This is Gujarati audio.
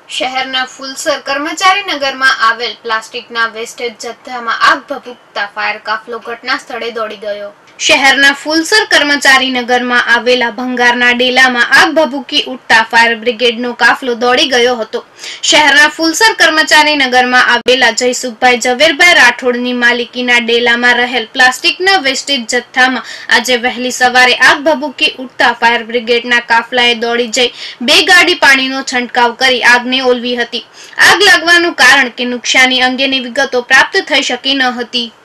શહેરના ફુલસર કર્મચારી નગરમાં આવેલ પ્લાસ્ટિકના વેસ્ટેજ જથ્થામાં આગ ભભૂકતા ફાયર કાફલો ઘટના સ્થળે દોડી ગયો। શહેરના ફુલસર કર્મચારી નગરમાં આવેલા ભંગારના ડેલામાં આગ ભભૂકી ઉઠતા ફાયર બ્રિગેડનો કાફલો દોડી ગયો હતો। શહેરના ફુલસર કર્મચારી નગરમાં આવેલા જયસુખભાઈ ઝવેરભાઈ રાઠોડની માલિકીના ડેલામાં રહેલ પ્લાસ્ટિકના વેસ્ટેજ જથ્થામાં આજે વહેલી સવારે આગ ભભૂકી ઉઠતા ફાયર બ્રિગેડના કાફલાએ દોડી જઈ 2 ગાડી પાણીનો છંટકાવ કરી આગને ઓલવી હતી। આગ લાગવાનું કારણ કે નુકસાની અંગેની વિગતો પ્રાપ્ત થઈ શકી ન હતી।